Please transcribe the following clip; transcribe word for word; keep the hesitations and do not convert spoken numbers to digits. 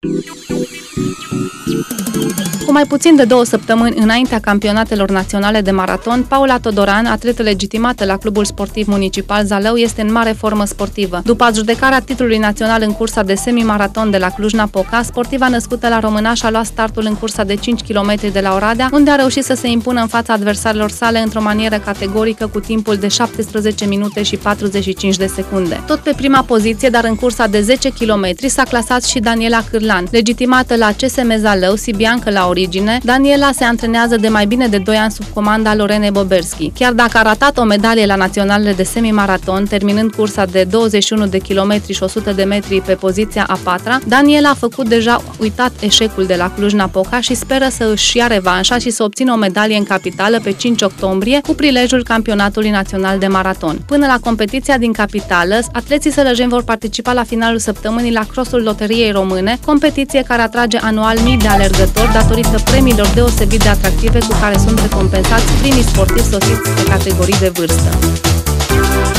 Cu mai puțin de două săptămâni înaintea campionatelor naționale de maraton, Paula Todoran, atletă legitimată la Clubul Sportiv Municipal Zalău, este în mare formă sportivă. După adjudecarea titlului național în cursa de semi-maraton de la Cluj-Napoca, sportiva născută la Românaș a luat startul în cursa de cinci kilometri de la Oradea, unde a reușit să se impună în fața adversarilor sale într-o manieră categorică cu timpul de șaptesprezece minute și patruzeci și cinci de secunde. Tot pe prima poziție, dar în cursa de zece kilometri, s-a clasat și Daniela Cârlan. Legitimată la C S M Zalău, sibiancă la origine, Daniela se antrenează de mai bine de doi ani sub comanda Lorenei Boberski. Chiar dacă a ratat o medalie la naționalele de semi-maraton, terminând cursa de douăzeci și unu de kilometri și o sută de metri pe poziția a patra, Daniela a făcut deja uitat eșecul de la Cluj-Napoca și speră să își ia revanșa și să obțină o medalie în capitală pe cinci octombrie cu prilejul campionatului național de maraton. Până la competiția din capitală, atleții sălăjeni vor participa la finalul săptămânii la crossul Loteriei Române, competiție care atrage anual mii de alergători datorită premiilor deosebit de atractive cu care sunt recompensați primii sportivi sosiți pe categorii de vârstă.